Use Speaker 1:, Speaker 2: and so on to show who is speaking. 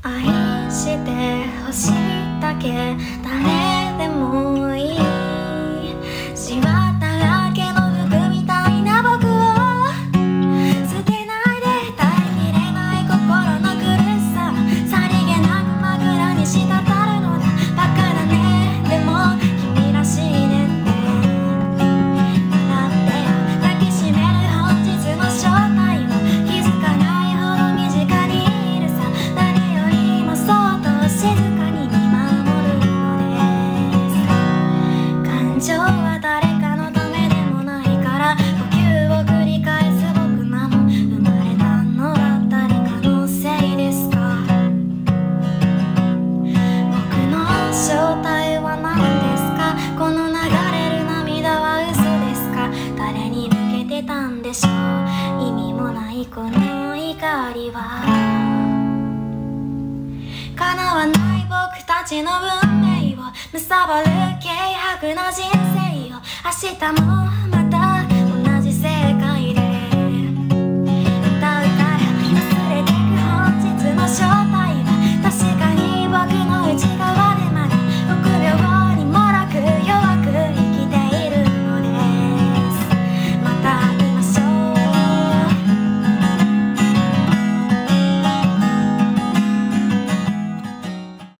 Speaker 1: 愛してほしいだけ、誰でもいい。しまっただけの服みたいな僕を捨てないで、耐えきれない心の苦しさはさりげなく枕に滴るのだ。バカだね、でも君らしいねって笑ってよ。抱きしめる本日の正体も気づかないほど身近にいるさ。誰よりもそっと静かに見守るのです。感情は誰かのためでもないから、呼吸を繰り返す僕なの。生まれたのは誰かのせいですか。僕の正体は何ですか。この流れる涙は嘘ですか。誰に向けてたんでしょう。意味もないこの怒りは叶わない僕たちの運命を貪る軽薄な人生を明日も